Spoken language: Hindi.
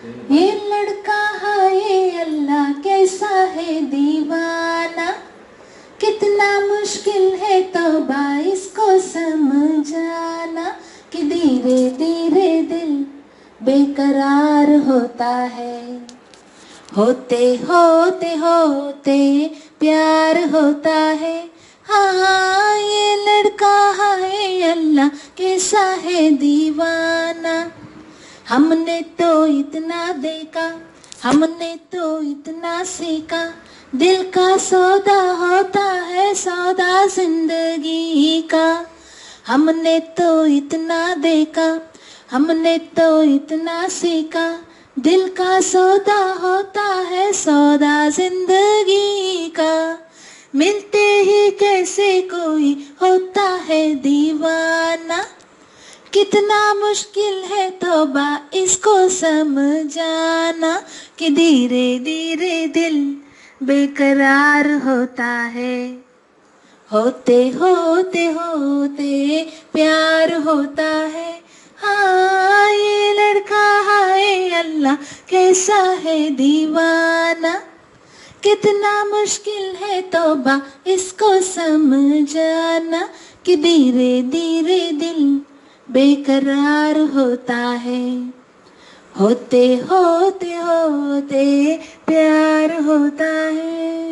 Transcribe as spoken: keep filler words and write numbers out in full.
ये लड़का हाय अल्लाह कैसा है दीवाना, कितना मुश्किल है तौबा इसको समझाना, कि धीरे धीरे दिल बेकरार होता है, होते होते होते प्यार होता है। हाँ ये लड़का हाय अल्लाह कैसा है दीवाना, हमने तो इतना देखा, हमने तो इतना सीखा, दिल का सौदा होता है सौदा जिंदगी का। हमने तो इतना देखा, हमने तो इतना सीखा, दिल का सौदा होता है सौदा जिंदगी का। मिलते ही कैसे कोई होता है दीवाना, कितना मुश्किल है तौबा इसको समझाना, कि धीरे धीरे दिल बेकरार होता है, होते होते होते प्यार होता है। हाँ ये लड़का हाय अल्लाह कैसा है दीवाना, कितना मुश्किल है तौबा इसको समझाना, कि धीरे धीरे दिल बेकरार होता है, होते होते होते प्यार होता है।